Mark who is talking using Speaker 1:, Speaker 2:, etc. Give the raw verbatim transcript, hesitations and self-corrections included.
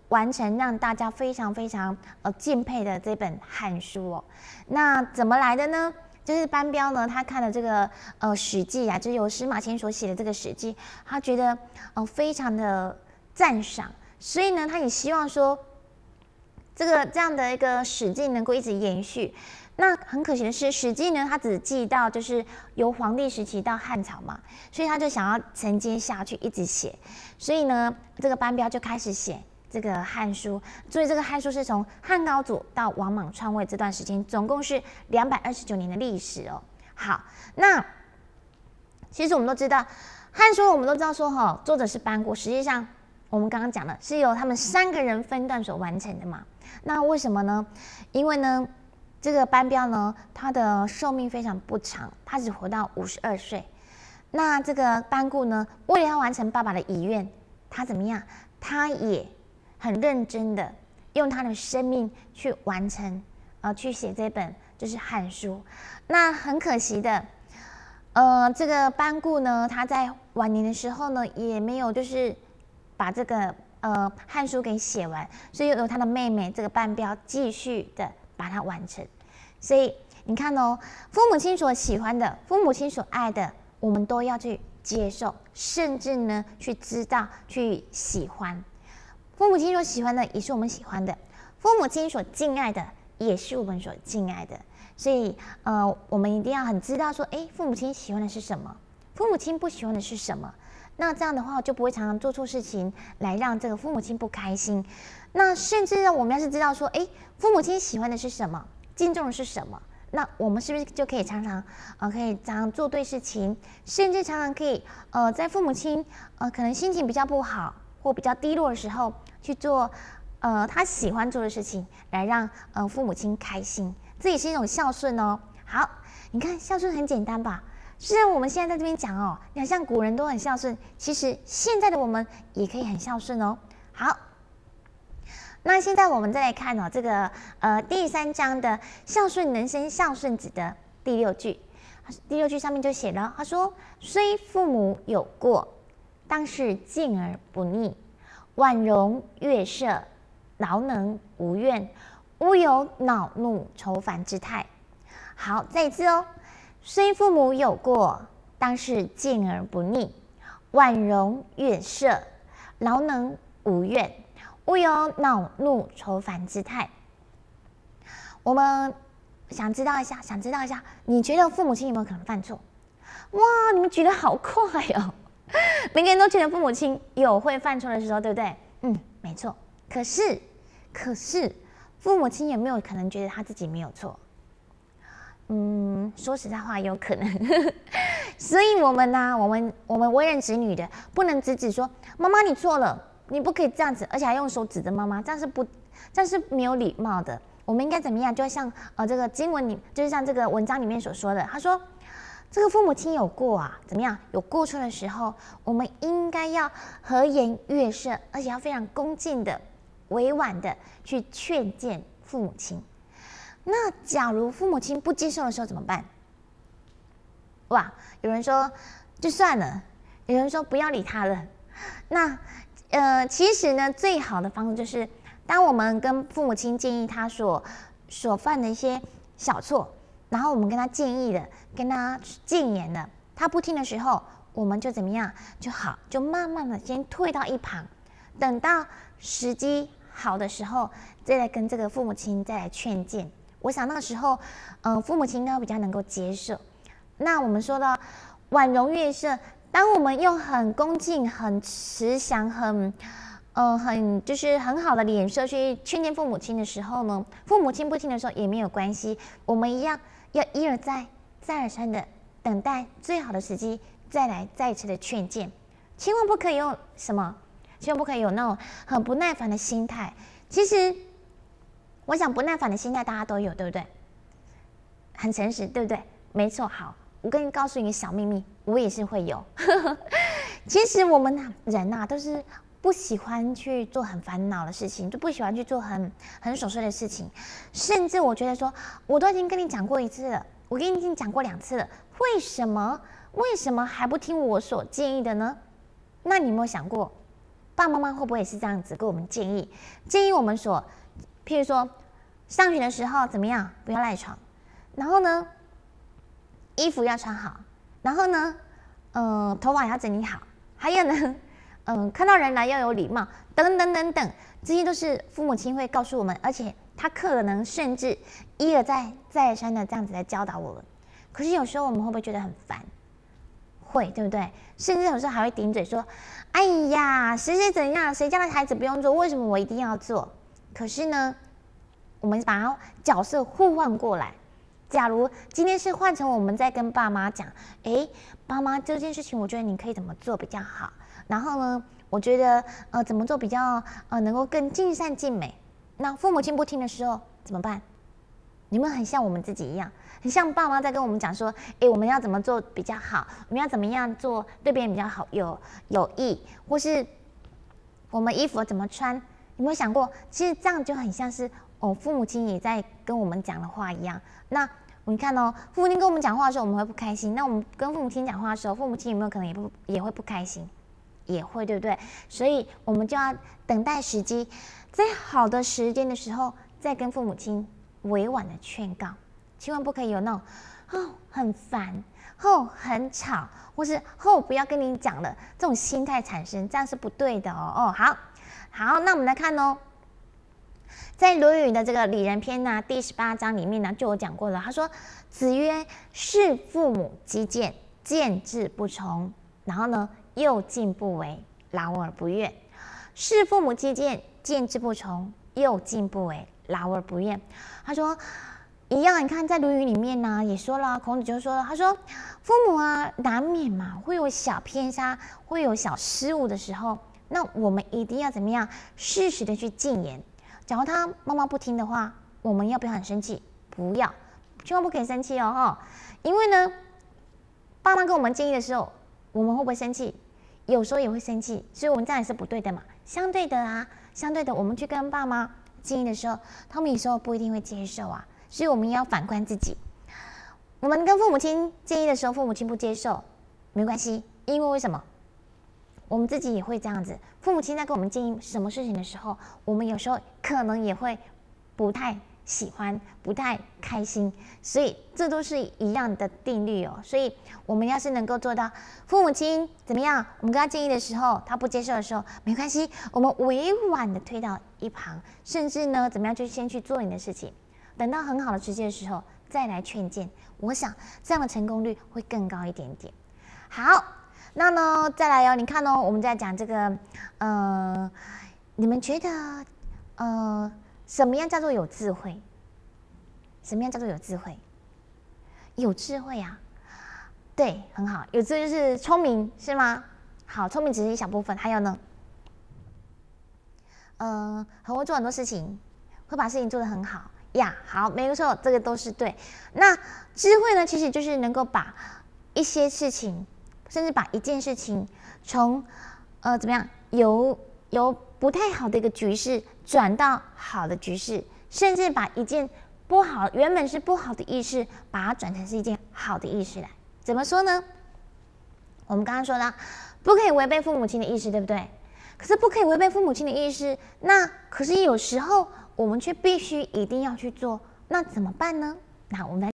Speaker 1: 完成让大家非常非常呃敬佩的这本《汉书》哦。那怎么来的呢？就是班彪呢，他看了这个呃《史记》啊，就是由司马迁所写的这个《史记》，他觉得呃非常的赞赏，所以呢，他也希望说这个这样的一个《史记》能够一直延续。那很可惜的是，《史记》呢，它只记到就是由黄帝时期到汉朝嘛，所以他就想要承接下去，一直写。所以呢，这个班彪就开始写这个《汉书》，所以这个《汉书》是从汉高祖到王莽篡位这段时间，总共是两百二十九年的历史哦。好，那其实我们都知道，《汉书》我们都知道说哈、哦，作者是班固，实际上我们刚刚讲的是由他们三个人分段所完成的嘛。那为什么呢？因为呢，这个班彪呢，他的寿命非常不长，他只活到五十二岁。那这个班固呢，为了要完成爸爸的遗愿，他怎么样？他也很认真的用他的生命去完成，呃，去写这本就是《汉书》。那很可惜的，呃，这个班固呢，他在晚年的时候呢，也没有就是把这个呃《汉书》给写完，所以由他的妹妹这个班彪继续的把它完成。所以你看哦，父母亲所喜欢的，父母亲所爱的，我们都要去接受，甚至呢去知道、去喜欢。父母亲所喜欢的也是我们喜欢的，父母亲所敬爱的也是我们所敬爱的。所以呃，我们一定要很知道说，哎，父母亲喜欢的是什么，父母亲不喜欢的是什么。那这样的话，就不会常常做错事情来让这个父母亲不开心。那甚至呢，我们要是知道说，哎，父母亲喜欢的是什么，敬重的是什么，那我们是不是就可以常常呃，可以常常做对事情，甚至常常可以呃，在父母亲呃可能心情比较不好或比较低落的时候，去做呃他喜欢做的事情，来让呃父母亲开心，这也是一种孝顺哦。好，你看孝顺很简单吧？虽然我们现在在这边讲哦，你好像古人都很孝顺，其实现在的我们也可以很孝顺哦。好，那现在我们再来看哦，这个呃第三章的孝顺能生孝顺子的第六句，第六句上面就写了，他说：虽父母有过，当是敬而不逆，婉容悦色，劳能无怨，无有恼怒愁烦之态。好，再一次哦。虽父母有过，当是敬而不逆，婉容悦色，劳能无怨，无有恼怒愁烦之态。我们想知道一下，想知道一下，你觉得父母亲有没有可能犯错？哇，你们举得好快哦！每个人都觉得父母亲有会犯错的时候，对不对？嗯，没错。可是，可是父母亲有没有可能觉得他自己没有错？嗯，说实在话，有可能。所以我们呢、啊，我们我们为人子女的，不能只指说妈妈你错了，你不可以这样子，而且还用手指着妈妈，这样是不，这样是没有礼貌的。我们应该怎么样？就像呃这个经文里，就是像这个文章里面所说的，他说这个父母亲有过啊，怎么样？有过错的时候，我们应该要和颜悦色，而且要非常恭敬的、委婉的去劝谏父母亲。那假如父母亲不接受的时候怎么办？哇，有人说就算了，有人说不要理他了。那呃，其实呢，最好的方式就是，当我们跟父母亲建议他所所犯的一些小错，然后我们跟他建议了，跟他谏言了，他不听的时候，我们就怎么样就好，就慢慢的先退到一旁，等到时机好的时候，再来跟这个父母亲再来劝谏。我想那个时候，嗯、呃，父母亲应该比较能够接受。那我们说到婉容悦色，当我们用很恭敬、很慈祥、很，呃，很就是很好的脸色去劝谏父母亲的时候呢，父母亲不听的时候也没有关系，我们一样要一而再、再而三的等待最好的时机，再来再次的劝谏，千万不可以用什么，千万不可以有那种很不耐烦的心态。其实。我想不耐烦的心态大家都有，对不对？很诚实，对不对？没错。好，我跟你告诉你个小秘密，我也是会有。其实我们人呐、啊，都是不喜欢去做很烦恼的事情，就不喜欢去做很很琐碎的事情。甚至我觉得说，我都已经跟你讲过一次了，我跟你已经讲过两次了，为什么为什么还不听我所建议的呢？那你有没有想过， 爸爸妈妈会不会也是这样子给我们建议？建议我们说，譬如说上学的时候怎么样，不要赖床，然后呢，衣服要穿好，然后呢，嗯、呃，头发也要整理好，还有呢，嗯、呃，看到人来要有礼貌，等等等等，这些都是父母亲会告诉我们，而且他可能甚至一而再、再而三的这样子来教导我们。可是有时候我们会不会觉得很烦？会，对不对？甚至有时候还会顶嘴说：“哎呀，谁谁怎样，谁家的孩子不用做，为什么我一定要做？”可是呢，我们把角色互换过来。假如今天是换成我们在跟爸妈讲：“哎，爸妈这件事情，我觉得你可以怎么做比较好？然后呢，我觉得呃怎么做比较呃能够更尽善尽美。”那父母亲不听的时候怎么办？你们很像我们自己一样，很像爸妈在跟我们讲说：“哎，我们要怎么做比较好？我们要怎么样做对别人比较好，有有益，或是我们衣服怎么穿？”有没有想过，其实这样就很像是哦，父母亲也在跟我们讲的话一样。那你看哦，父母亲跟我们讲话的时候，我们会不开心。那我们跟父母亲讲话的时候，父母亲有没有可能也不也会不开心？也会，对不对？所以我们就要等待时机，在好的时间的时候，再跟父母亲委婉的劝告，千万不可以有那种哦很烦、哦很吵，或是哦不要跟你讲了这种心态产生，这样是不对的哦。哦，好，好，那我们来看哦，在《论语》的这个里仁篇呢、啊，第十八章里面呢，就有讲过了。他说：“子曰：视父母积谏，见志不从，然后呢，又进不为，劳而不怨。视父母积谏，见志不从，又进不为，劳而不怨。”他说一样，你看在《论语》里面呢，也说了，孔子就说了，他说父母啊，难免嘛会有小偏差，会有小失误的时候，那我们一定要怎么样，适时的去进言。假如他妈妈不听的话，我们要不要很生气？不要，千万不可以生气哦，哈！因为呢，爸妈跟我们建议的时候，我们会不会生气？有时候也会生气，所以我们这样也是不对的嘛。相对的啊，相对的，我们去跟爸妈建议的时候，他们有时候不一定会接受啊，所以我们也要反观自己。我们跟父母亲建议的时候，父母亲不接受，没关系，因为为什么？我们自己也会这样子，父母亲在跟我们建议什么事情的时候，我们有时候可能也会不太喜欢，不太开心，所以这都是一样的定律哦。所以我们要是能够做到，父母亲怎么样，我们跟他建议的时候，他不接受的时候，没关系，我们委婉的推到一旁，甚至呢，怎么样就先去做你的事情，等到很好的时机的时候再来劝谏。我想这样的成功率会更高一点点。好。那呢，再来哦，你看哦，我们在讲这个，呃，你们觉得，呃，什么样叫做有智慧？什么样叫做有智慧？有智慧啊，对，很好，有智慧就是聪明，是吗？好，聪明只是一小部分，还有呢，呃，很会做很多事情，会把事情做得很好呀。好，没错，这个都是对。那智慧呢，其实就是能够把一些事情。甚至把一件事情从呃怎么样由由不太好的一个局势转到好的局势，甚至把一件不好原本是不好的意识，把它转成是一件好的意识来。怎么说呢？我们刚刚说了，不可以违背父母亲的意识，对不对？可是不可以违背父母亲的意识，那可是有时候我们却必须一定要去做，那怎么办呢？那我们来。